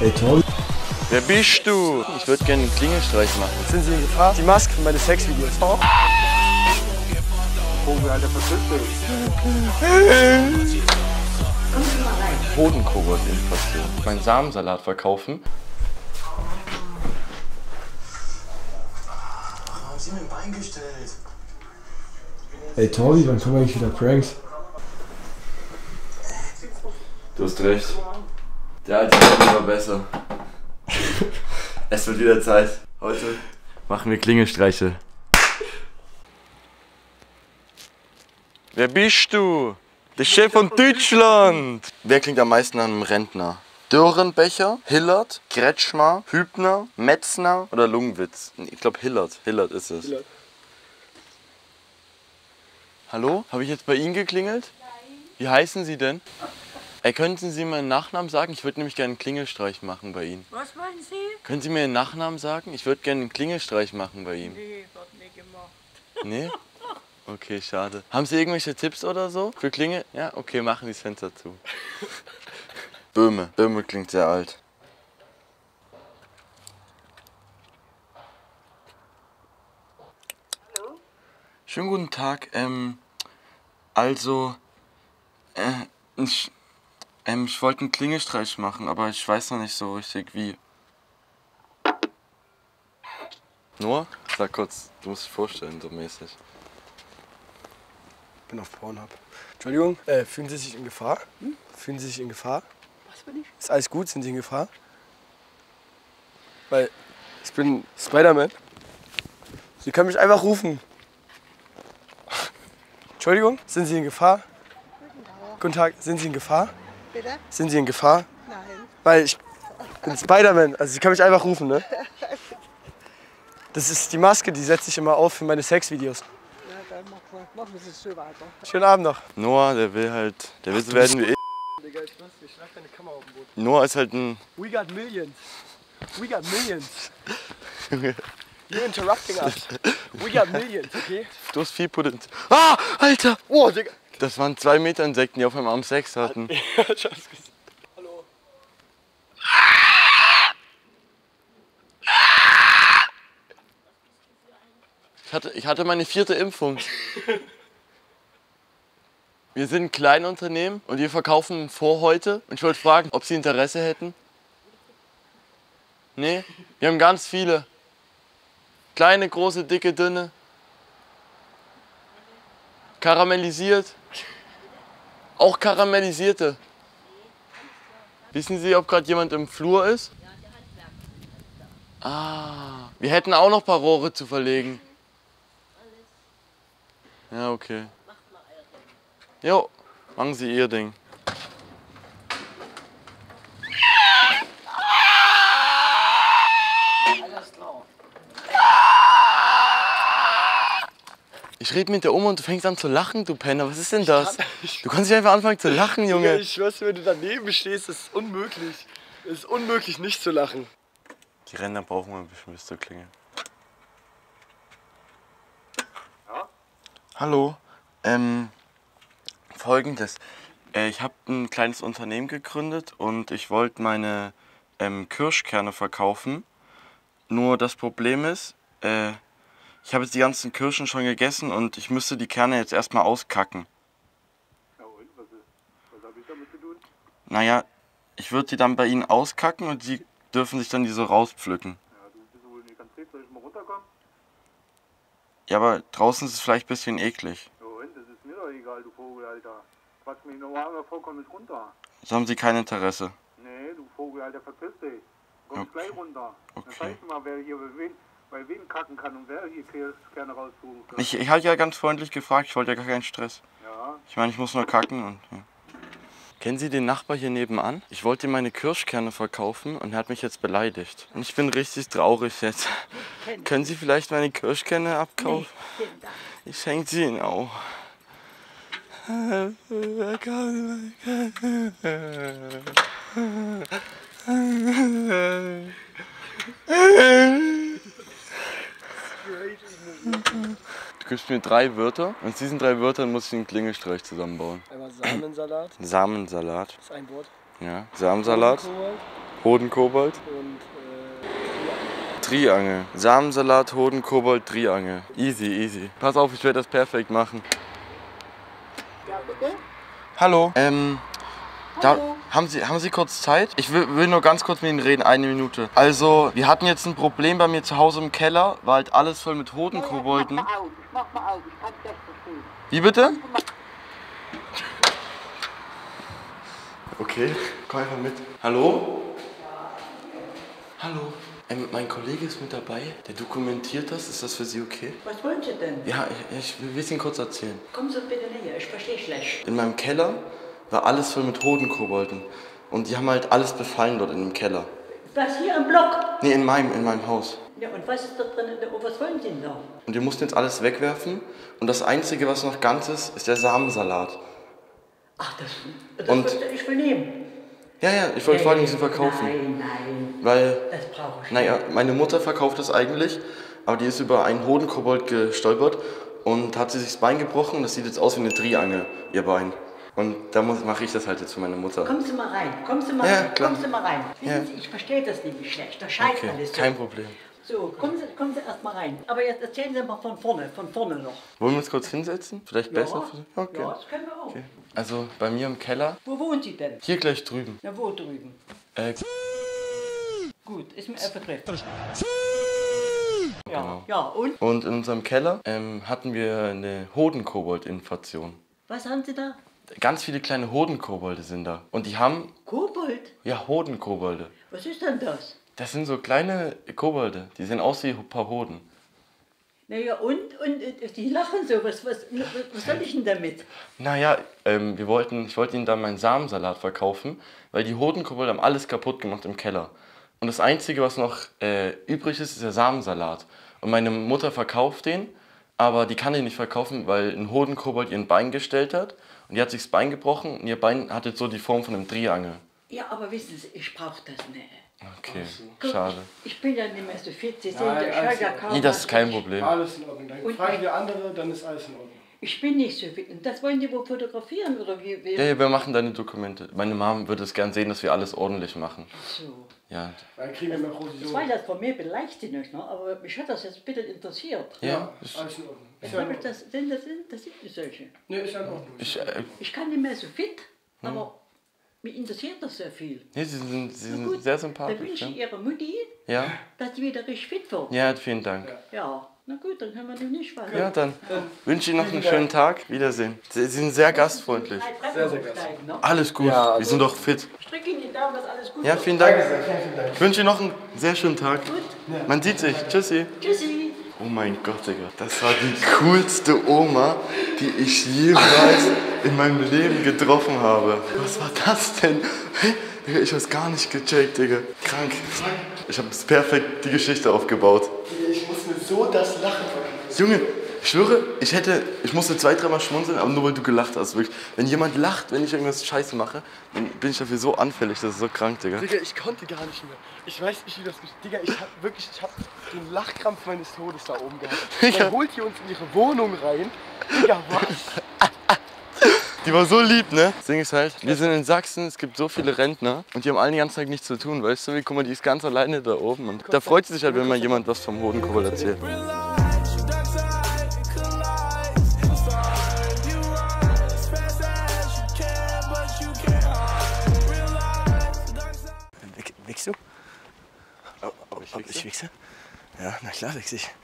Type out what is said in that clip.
Hey Toll. Wer bist du? Ich würde gerne einen Klingelstreich machen. Sind Sie in Gefahr? Die Maske für meine Sexvideos. Oh. Vogel, Alter, verpiss dich. Hodenkorosinfektion. Meinen Samensalat verkaufen. Warum haben Sie mir ein Bein gestellt? Hey Tori, wann kommen eigentlich wieder Pranks? Du hast recht. Der alte Mann war besser. Es wird wieder Zeit. Heute machen wir Klingelstreiche. Wer bist du? Der Chef von Deutschland! Wer klingt am meisten nach einem Rentner? Dürrenbecher, Hillert, Kretschmer, Hübner, Metzner oder Lungenwitz? Ich glaube Hillert. Hillert ist es. Hillert. Hallo? Habe ich jetzt bei Ihnen geklingelt? Nein. Wie heißen Sie denn? Könnten Sie meinen Nachnamen sagen? Ich würde nämlich gerne einen Klingelstreich machen bei Ihnen. Was meinen Sie? Können Sie mir Ihren Nachnamen sagen? Ich würde gerne einen Klingelstreich machen bei Ihnen. Nee, wird nicht gemacht. Nee? Okay, schade. Haben Sie irgendwelche Tipps oder so für Klingel? Ja, okay, machen Sie das Fenster zu. Böhme. Böhme klingt sehr alt. Hallo? Schönen guten Tag. Ich wollte einen Klingelstreich machen, aber ich weiß noch nicht so richtig wie. Noah, sag kurz, du musst dich vorstellen, so mäßig. Ich bin auf Pornhub. Entschuldigung, fühlen Sie sich in Gefahr? Fühlen Sie sich in Gefahr? Was bin ich? Ist alles gut? Sind Sie in Gefahr? Weil ich bin Spider-Man. Sie können mich einfach rufen. Entschuldigung, sind Sie in Gefahr? Guten Tag, sind Sie in Gefahr? Bitte? Sind Sie in Gefahr? Nein. Weil ich bin Spider-Man, also Sie können mich einfach rufen, ne? Das ist die Maske, die setze ich immer auf für meine Sexvideos. Ja, dann machen wir es so weiter. Schönen Abend noch. Noah, der will so werden wie ich. Digga, ich schlag deine Kamera auf den Boden. Noah ist halt ein... We got millions. We got millions. You're interrupting us. We got millions, okay? Du hast viel Potenzial. Ah, Alter! Oh, Digga. Das waren 2 Meter Insekten, die auf einmal Arm Sex hatten. Ja, ich hab's gesehen. Hallo. Ich hatte meine 4. Impfung. Wir sind ein Kleinunternehmen und wir verkaufen Vorhäute. Und ich wollte fragen, ob Sie Interesse hätten? Nee? Wir haben ganz viele. Kleine, große, dicke, dünne. Karamellisiert. Auch karamellisierte. Wissen Sie, ob gerade jemand im Flur ist? Ah, wir hätten auch noch ein paar Rohre zu verlegen. Ja, okay. Jo, machen Sie Ihr Ding. Ich rede mit dir und du fängst an zu lachen, du Penner. Was ist denn das? Du kannst nicht einfach anfangen zu lachen, Junge. Ja, ich schwör's, wenn du daneben stehst, ist es unmöglich. Es ist unmöglich, nicht zu lachen. Die Ränder brauchen wir ein bisschen bis zur Klingel. Ja? Hallo. Folgendes. Ich habe ein kleines Unternehmen gegründet und ich wollte meine Kirschkerne verkaufen. Nur das Problem ist, ich habe jetzt die ganzen Kirschen schon gegessen und ich müsste die Kerne jetzt erstmal auskacken. Ja und? Was habe ich damit zu tun? Naja, ich würde die dann bei Ihnen auskacken und Sie dürfen sich dann die so rauspflücken. Ja, du bist wohl nicht ganz dick, soll ich mal runterkommen? Ja, aber draußen ist es vielleicht ein bisschen eklig. Ja und? Das ist mir doch egal, du Vogel, Alter. Quatsch mich normal, aber vollkommen nicht runter. So haben Sie kein Interesse. Nee, du Vogel, Alter, verpiss dich. Kommst Okay. gleich runter. Okay. Dann zeig mir mal, wer hier bei wem kacken kann und wer hier gerne raussuchen kann. Ich hatte ja ganz freundlich gefragt, ich wollte ja gar keinen Stress. Ja, Ich meine, ich muss nur kacken und... Ja. Kennen Sie den Nachbar hier nebenan? Ich wollte ihm meine Kirschkerne verkaufen und er hat mich jetzt beleidigt. Und ich bin richtig traurig jetzt. Können Sie vielleicht meine Kirschkerne abkaufen? Nee, vielen Dank. Ich schenke sie Ihnen auch. Du gibst mir 3 Wörter und aus diesen 3 Wörtern muss ich einen Klingelstreich zusammenbauen. Einmal Samensalat. Samensalat. Das ist ein Wort. Ja. Samensalat. Hodenkobold. Und Triangel. Samensalat, Hodenkobold, Triangel. Easy, easy. Pass auf, ich werde das perfekt machen. Ja, bitte? Hallo. Hallo. Haben Sie kurz Zeit? Ich will nur ganz kurz mit Ihnen reden, 1 Minute. Also, wir hatten jetzt ein Problem bei mir zu Hause im Keller, war halt alles voll mit Hodenkobolden. Ich mach mal aus, ich kann das verstehen. Wie bitte? Okay, komm einfach mit. Hallo? Hallo. Mein Kollege ist mit dabei, der dokumentiert das. Ist das für Sie okay? Was wollen Sie denn? Ja, ich will es Ihnen kurz erzählen. Kommen Sie bitte näher, ich verstehe schlecht. In meinem Keller war alles voll mit Hodenkobolden. Und die haben halt alles befallen dort in dem Keller. Was, hier im Block? Nee, in meinem Haus. Ja, und was ist da drin? Was wollen Sie denn da? Und wir mussten jetzt alles wegwerfen. Und das Einzige, was noch ganz ist der Samensalat. Ach, das Und- wollte ich will nehmen. Ja, ich wollte fragen, wie Sie verkaufen. Nein, Weil, das brauche ich nicht. naja, meine Mutter verkauft das eigentlich. Aber die ist über einen Hodenkobold gestolpert. Und hat sie sich das Bein gebrochen. Das sieht jetzt aus wie eine Triangel, ihr Bein. Und da mache ich das halt jetzt für meine Mutter. Kommen Sie mal rein, kommen Sie mal Ja, rein, klar. kommen Sie mal rein. Ja. Wissen Sie, ich verstehe das nämlich schlecht, da scheint Okay, alles so. kein Problem. So, kommen Sie erst mal rein. Aber jetzt erzählen Sie mal von vorne noch. Wollen wir uns kurz hinsetzen? Vielleicht besser für Sie? Okay. Ja, das können wir auch. Okay. Also bei mir im Keller, Wo wohnen Sie denn? hier gleich drüben. Na, wo drüben? Gut, ist mir ein Begriff. Ja, Genau. ja, und? Und in unserem Keller hatten wir eine Hodenkobold-Infektion. Was haben Sie da? Ganz viele kleine Hodenkobolde sind da. Und die haben, Kobold? ja, Hodenkobolde. Was ist denn das? Das sind so kleine Kobolde. Die sehen aus wie ein paar Hoden. Naja, und die lachen so. Was soll ich denn damit? Naja, ich wollte ihnen dann meinen Samensalat verkaufen, weil die Hodenkobolde haben alles kaputt gemacht im Keller. Und das Einzige, was noch übrig ist der Samensalat. Und meine Mutter verkauft den, aber die kann den nicht verkaufen, weil ein Hodenkobold ihr ein Bein gestellt hat. Und die hat sich das Bein gebrochen und ihr Bein hat jetzt so die Form von einem Triangel. Ja, aber wissen Sie, ich brauche das nicht. Okay, Guck, schade. Ich bin ja nicht mehr so fit. Sie sehen, Nein, ich höre alles ja gut. kaum Nee, das was. ist kein Problem. Alles in Ordnung. Dann Und- fragen wir andere, dann ist alles in Ordnung. Ich bin nicht so fit. Und das wollen die wohl fotografieren oder wie? Ja, wir machen deine Dokumente. Meine Mom würde es gern sehen, dass wir alles ordentlich machen. So. Ja, Dann kriegen wir mehr Das war Provision. das von mir beleicht Sie nicht, ne? Aber mich hat das jetzt bitte interessiert. ja. Alles in Ordnung. Ist Was ja in hab ich Ordnung. das sind nicht solche. Nee, ist ja in Ordnung. Ich kann nicht mehr so fit, aber mir interessiert das sehr viel. Nee, sie sind Na gut, sehr dann sympathisch. wünsche ich Ja, Ihrer Mutti, ja. dass sie wieder richtig fit wird. Ja, vielen Dank. Ja, na gut, dann können wir dem nicht was. Ja, dann wünsche ich Ihnen noch einen schönen Tag. Wiedersehen. Sie sind sehr gastfreundlich. Sehr, sehr gastfreundlich. Ne? Alles gut, wir sind doch fit. Ich drücke Ihnen die Daumen, dass alles gut Ja, wird. vielen Dank. Ich wünsche Ihnen noch einen sehr schönen Tag. Man sieht sich. Tschüssi. Tschüssi. Oh mein Gott, Digga. Das war die coolste Oma, die ich jemals in meinem Leben getroffen habe. Was war das denn? Hä? Digga, ich hab's gar nicht gecheckt, Digga. Krank. Ich hab perfekt die Geschichte aufgebaut. ich muss mir so das Lachen verknüpfen. Junge, ich schwöre, ich musste 2-3 Mal schmunzeln, aber nur weil du gelacht hast. Wirklich. Wenn jemand lacht, wenn ich irgendwas Scheiße mache, dann bin ich dafür so anfällig. Das ist so krank, Digga. Digga, ich konnte gar nicht mehr. Ich weiß nicht, wie das ist. Digga, ich hab den Lachkrampf meines Todes da oben gehabt. Digga. Man holt hier uns in ihre Wohnung rein. Digga, was? Die war so lieb, ne? Das Ding ist halt, wir sind in Sachsen, es gibt so viele Rentner und die haben alle den ganzen Tag nichts zu tun, weißt du? Wie, guck mal, die ist ganz alleine da oben und da freut sie sich halt, wenn mal jemand was vom Hodenkobold erzählt. Wichst du? Ich wichse? Ja, na klar wichse ich.